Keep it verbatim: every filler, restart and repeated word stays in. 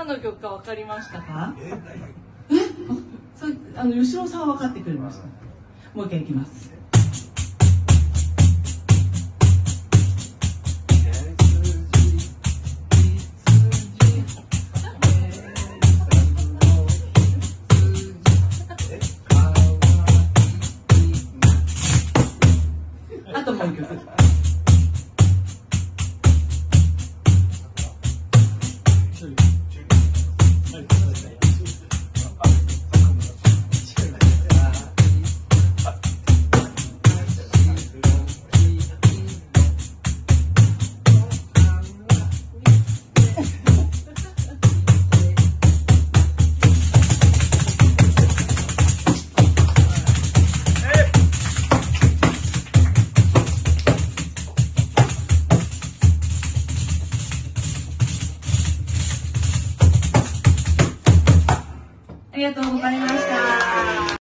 何の曲か分かりましたか？ ええ、そう、あの吉郎さんは分かってくれました。もう一回いきます。